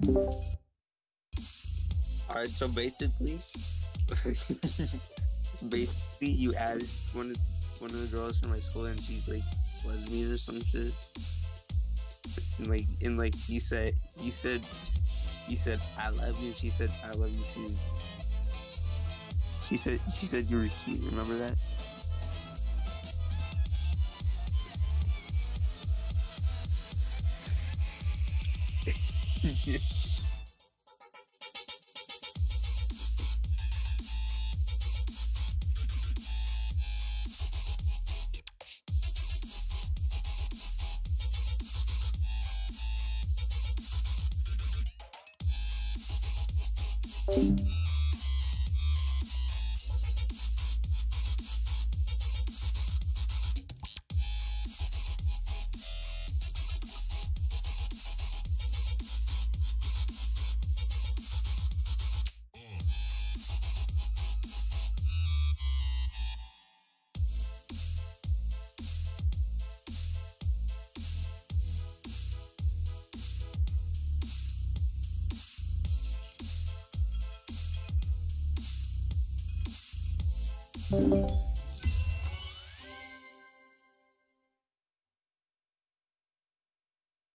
All right, so basically, basically, you added one of the girls from my school, and she's like lesbian or some shit. And you said I love you. And she said I love you too. She said you were cute. Remember that?